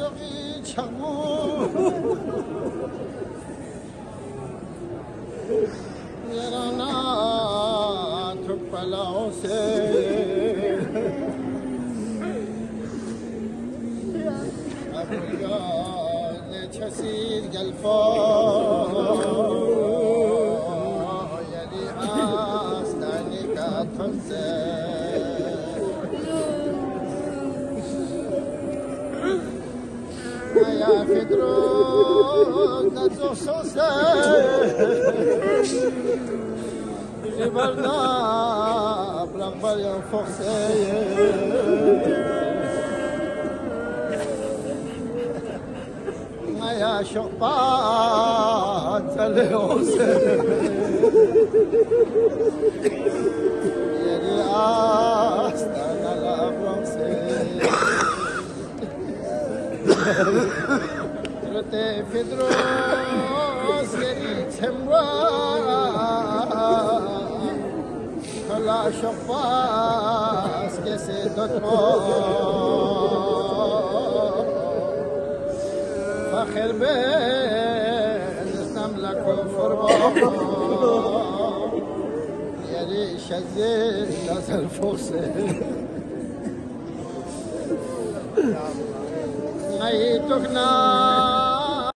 صدقی چمو یرانا تو پلاو سے ابریان چسید گلفا یری آستانی کا تنزه یا فدرو نزو سوسه جبرنا برنبر یا فوسه یا شقبان تلوسه یری آستان الابرمسه رته فدروس یری تمرا کلا شقباس کسی دوتما فخر بنستم لکو فرما یری شزی نزل فوسه ای تکنا